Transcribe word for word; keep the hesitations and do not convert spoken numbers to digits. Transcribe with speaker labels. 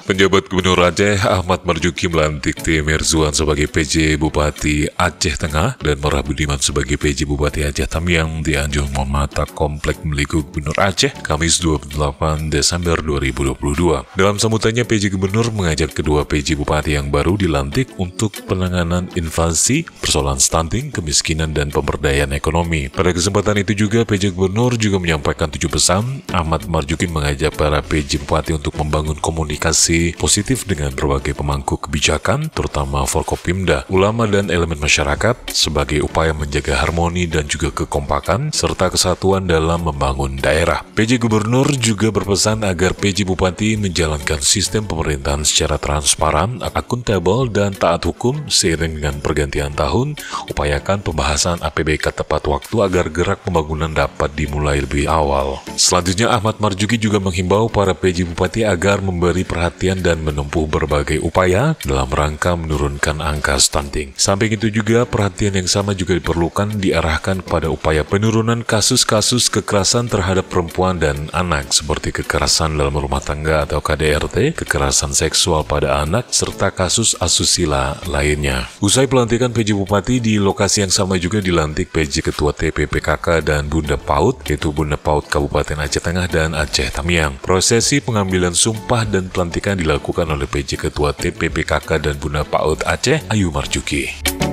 Speaker 1: Penjabat Gubernur Aceh Ahmad Marzuki melantik T. Merzuan sebagai P J Bupati Aceh Tengah dan Merah Budiman sebagai P J Bupati Aceh Tamiang di Anjung Monmata Komplek Meliku Gubernur Aceh, Kamis dua puluh delapan Desember dua ribu dua puluh dua. Dalam sambutannya, P J Gubernur mengajak kedua P J Bupati yang baru dilantik untuk penanganan invasi, persoalan stunting, kemiskinan, dan pemberdayaan ekonomi. Pada kesempatan itu juga, P J Gubernur juga menyampaikan tujuh pesan. Ahmad Marzuki mengajak para P J Bupati untuk membangun komunikasi positif dengan berbagai pemangku kebijakan, terutama Forkopimda, ulama, dan elemen masyarakat sebagai upaya menjaga harmoni dan juga kekompakan serta kesatuan dalam membangun daerah. P J Gubernur juga berpesan agar P J Bupati menjalankan sistem pemerintahan secara transparan, akuntabel, dan taat hukum seiring dengan pergantian tahun. Upayakan pembahasan A P B K tepat waktu agar gerak pembangunan dapat dimulai lebih awal. Selanjutnya, Ahmad Marzuki juga menghimbau para P J Bupati agar memberi perhatian dan menempuh berbagai upaya dalam rangka menurunkan angka stunting. Samping itu juga perhatian yang sama juga diperlukan diarahkan kepada upaya penurunan kasus-kasus kekerasan terhadap perempuan dan anak seperti kekerasan dalam rumah tangga atau K D R T, kekerasan seksual pada anak, serta kasus asusila lainnya. Usai pelantikan P J Bupati, di lokasi yang sama juga dilantik P J Ketua T P P K K dan Bunda PAUD, yaitu Bunda PAUD Kabupaten Aceh Tengah dan Aceh Tamiang. Prosesi pengambilan sumpah dan pelantikan dilakukan oleh P J Ketua T P P K K dan Bunda PAUD Aceh, Ayu Marzuki.